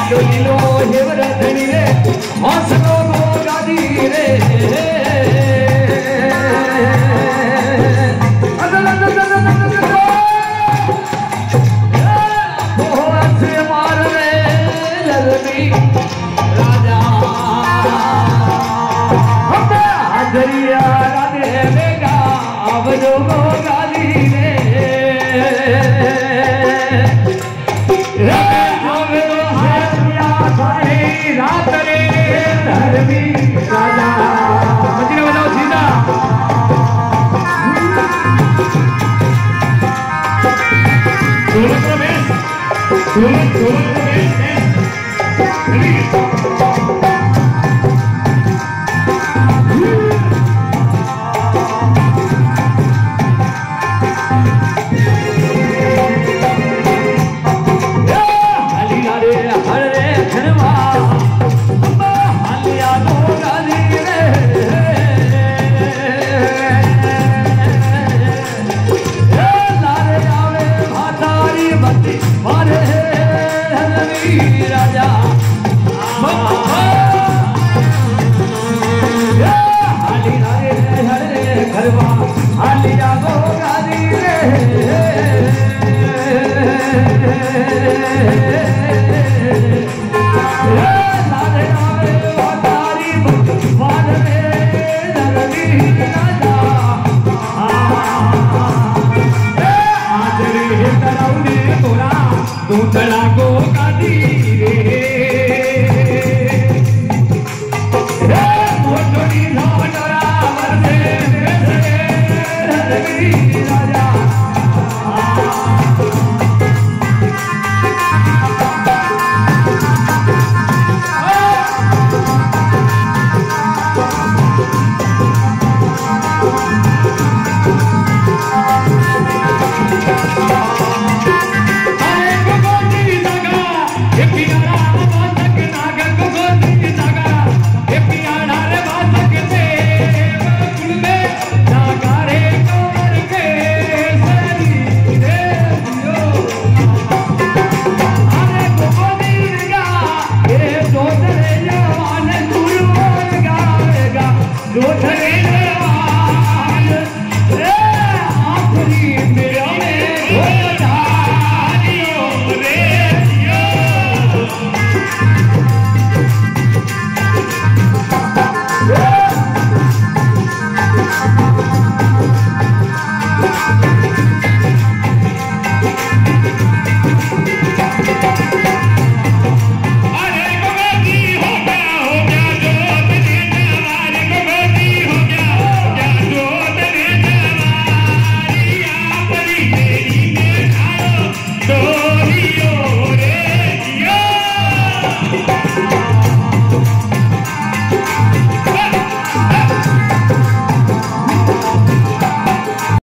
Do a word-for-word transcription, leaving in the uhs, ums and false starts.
लीलो लीलो हेवर धनी रे हौसलो नो गादी रे अदल अदल अदल अदल बहुत से मार रे ललमी राजा हम दरिया राधे बेगा अब जो गो गाली रे रात रे धर्मी राजा मजीरा बजाओ सीधा सोलह रमेश सोलह सोलह